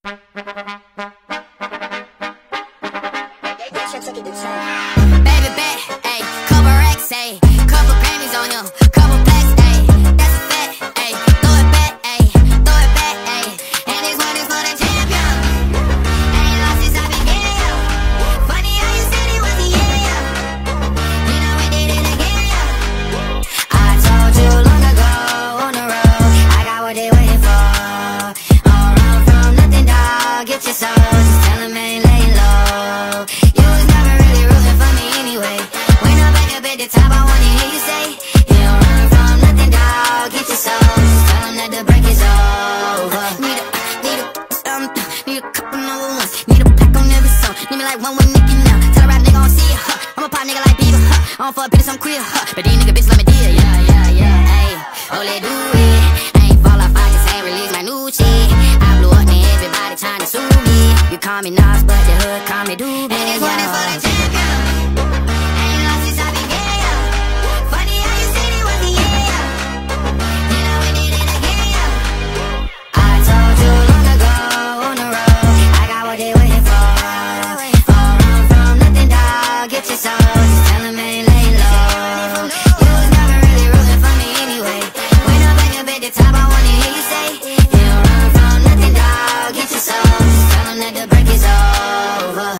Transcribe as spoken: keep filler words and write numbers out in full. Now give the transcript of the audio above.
Baby bet, ayy, couple racks, ayy, couple Grammys on him, couple plaques, ayy, that's a fact, ayy, throw it back, ayy, throw it back, ayy, and this one is for the champion. Ain't lost since I began. Funny how you said it was a yeah. You know we did it again. I told you long ago on the road, I got what they waiting for. All run from nothing, dog. Get your soul, just tell them ain't laying low. You was never really rooting for me anyway. When I'm back up at the top, I wanna hear you say, you don't run from nothing, dog. Get your soul, just tell them that the break is over. Need a, need a, um, need a couple number ones. Need a pack on every song. Need me like one with Nicky now. Tell a rap nigga I don't see ya, huh. I'm a pop nigga like Bieber, huh. I don't fuck bitches, I'm queer, huh. But these nigga bitches let me deal, yeah, yeah, yeah. Ayy, oh, let do it. I ain't fall off, I just ain't release my new shit. I blew up and everybody trying to sue me. You call me Nas, but the hood call me Doobie. And this one is for the champion.